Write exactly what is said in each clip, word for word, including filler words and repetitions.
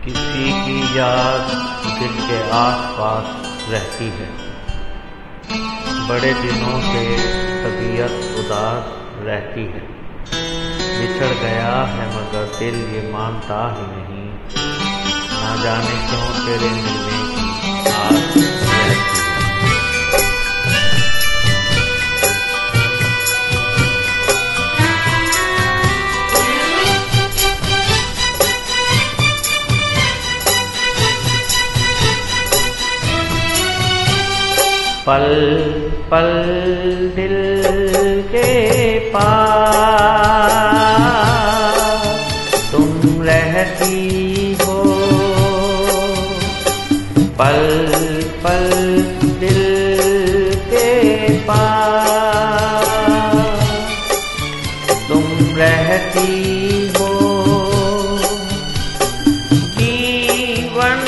किसी की याद दिल के आसपास रहती है। बड़े दिनों से तबीयत उदास रहती है। बिछड़ गया है मगर दिल ये मानता ही नहीं। ना जाने क्यों तेरे मिलने की आस रहती है। पल पल दिल के पास तुम रहती हो। पल पल दिल के पास तुम रहती हो। जीवन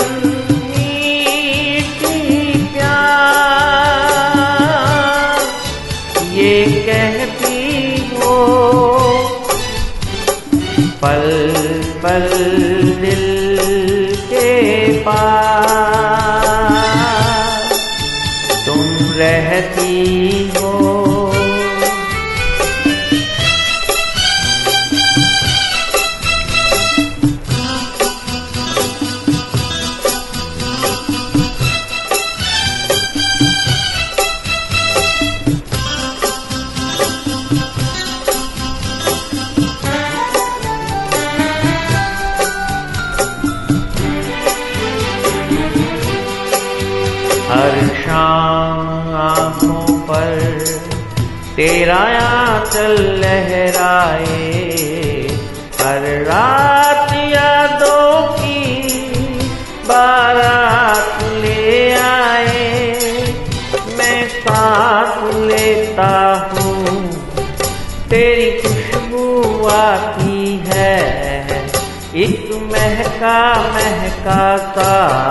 ये कहती हो। पल पल दिल के पास तुम रहती हो। हर शाम आँखों पर तेरा आंचल लहराए। हर रात यादों की बारात ले आए। मैं सांस लेता हूँ तेरी खुशबू आती है। एक महका महका सा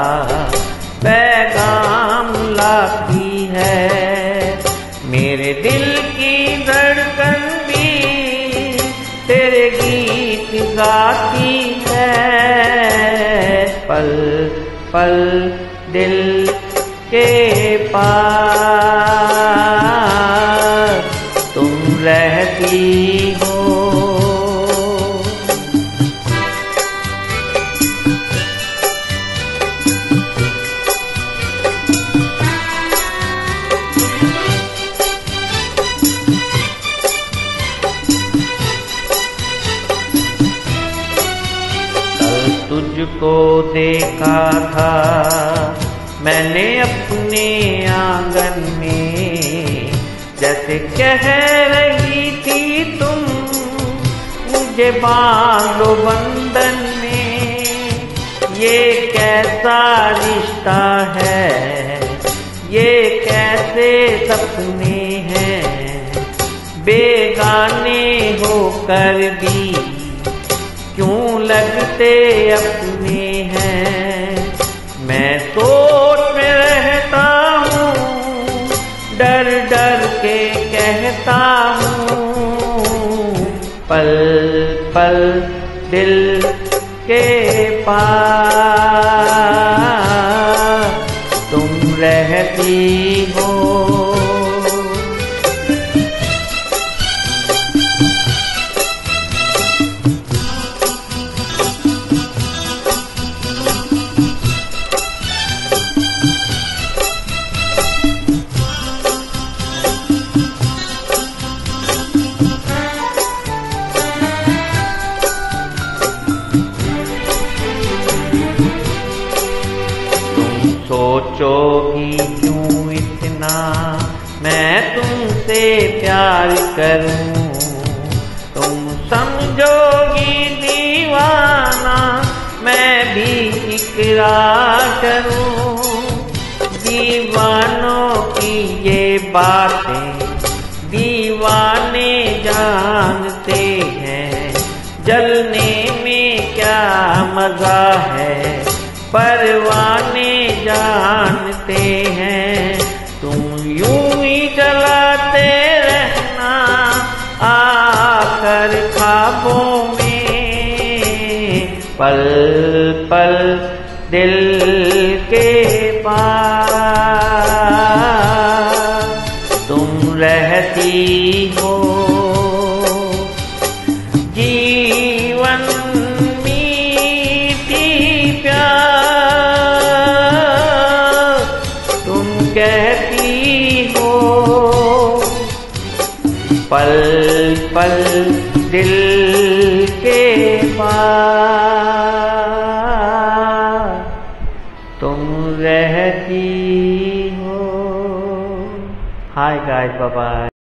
पैगाम लाती है। मेरे दिल की धड़कन भी तेरे गीत गाती है। पल पल दिल के पास तुम रहती हो। तुझको देखा था मैंने अपने आंगन में। जैसे कह रही थी तुम मुझे बांधो बंधन में। ये कैसा रिश्ता है, ये कैसे सपने हैं। बेगाने होकर भी क्यों लगते अपने हैं। मैं सोच में रहता हूँ, डर डर के कहता हूँ। पल पल दिल के पास तुम रहती हो। सोचोगी क्यों इतना मैं तुमसे प्यार करूं। तुम समझोगी दीवाना मैं भी इकरार करूं। दीवानों की ये बातें दीवाने जानते हैं। जलने में क्या मजा है परवाने जानते हैं। तुम यूं ही जलाते रहना आकर ख्वाबों में। पल पल दिल के पास तुम रहती हो। जीवन मीठी प्यार तुम कहती हो। पल पल दिल के पास तुम रहती हो। Hi guys, bye bye.